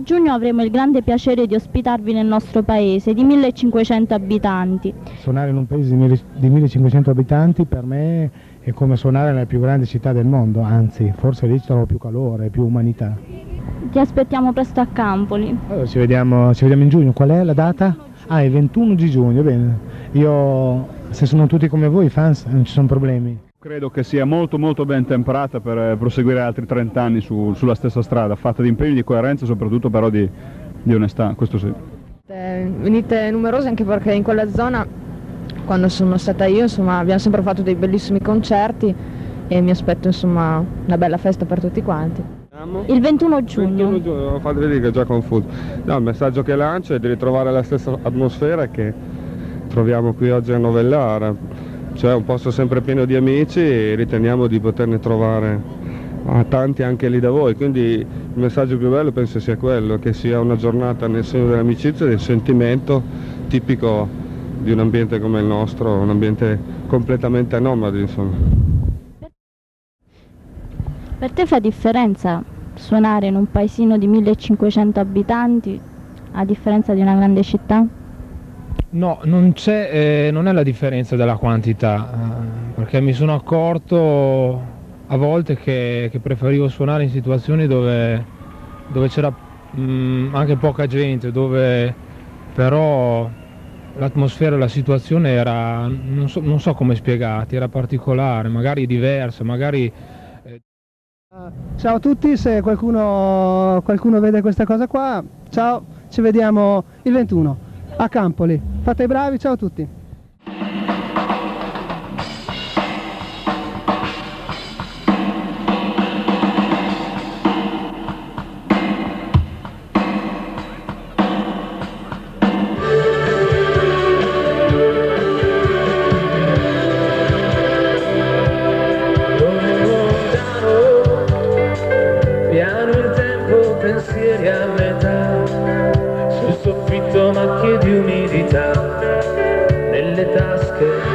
giugno avremo il grande piacere di ospitarvi nel nostro paese di 1500 abitanti. Suonare in un paese di 1500 abitanti per me è come suonare nella più grande città del mondo, anzi forse lì ci trovo più calore, più umanità. Ti aspettiamo presto a Campoli. Allora ci vediamo in giugno. Qual è la data? Ah, il 21 di giugno, bene. Io, se sono tutti come voi, fans, non ci sono problemi. Credo che sia molto ben temperata per proseguire altri 30 anni sulla stessa strada, fatta di impegni, di coerenza e soprattutto però di onestà, questo sì. Venite numerosi anche perché in quella zona, quando sono stata io, insomma, abbiamo sempre fatto dei bellissimi concerti e mi aspetto, insomma, una bella festa per tutti quanti. Il 21 giugno. 21 giugno, fate vedere che è già confuso. No, il messaggio che lancio è di ritrovare la stessa atmosfera che troviamo qui oggi a Novellara. Cioè un posto sempre pieno di amici e riteniamo di poterne trovare tanti anche lì da voi, quindi il messaggio più bello penso sia quello, che sia una giornata nel segno dell'amicizia e del sentimento tipico di un ambiente come il nostro, un ambiente completamente nomade, insomma. Per te fa differenza suonare in un paesino di 1500 abitanti a differenza di una grande città? No, non è la differenza della quantità, perché mi sono accorto a volte che preferivo suonare in situazioni dove c'era anche poca gente, dove però l'atmosfera e la situazione era, non so come spiegarti, era particolare, magari diversa, magari... Ciao a tutti, se qualcuno vede questa cosa qua, ciao, ci vediamo il 21 a Campoli. Fate i bravi, ciao a tutti. Piano il tempo, pensieri a metà, sul soffitto macchie di umidità, nelle tasche.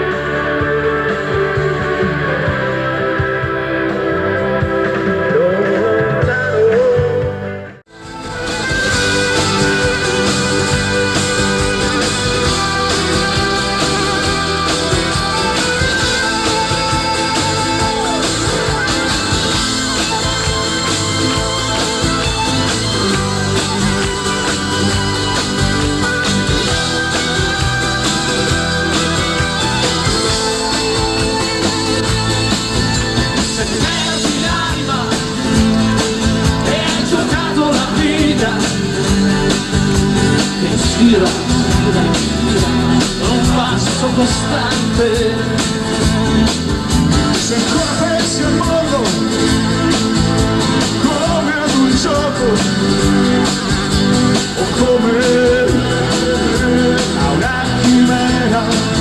Un passo costante, se ancora pensi al mondo come ad un gioco o come a una chimera,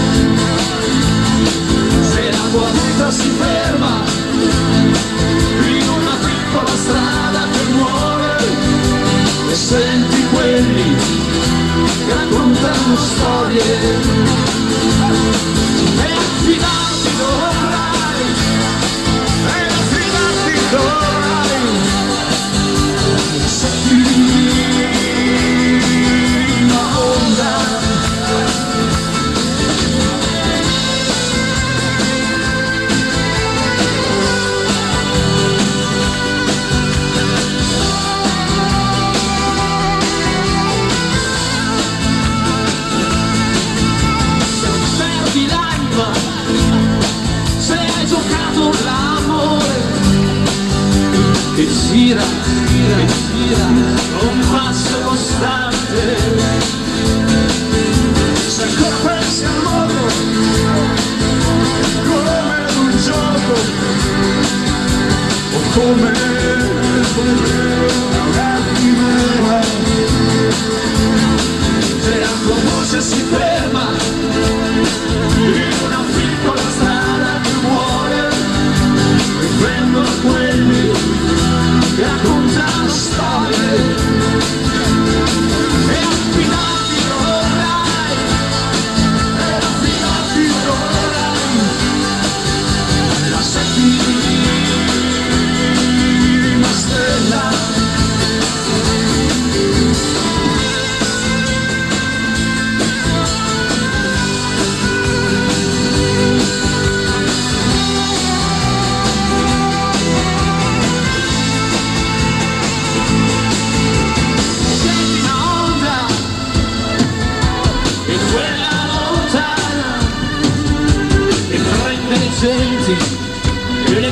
se la tua vita si ferma in una piccola strada che muore e senti quelli che raccontano storie e affidarti dovrai, e affidarti dovrai, senti una onda. che gira, un passo costante. Se ancora pensi al mondo come ad un gioco o come a una chimera, se la tua voce si ferma in una piccola strada che muore, riprendono quelli che raccontano storie e affidarti dovrai, la settima stella.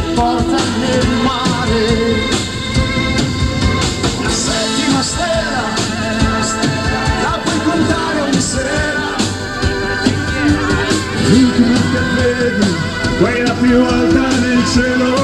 porta nel mare. La settima stella, la puoi contare ogni sera. L'ultima che vedi, quella più alta nel cielo.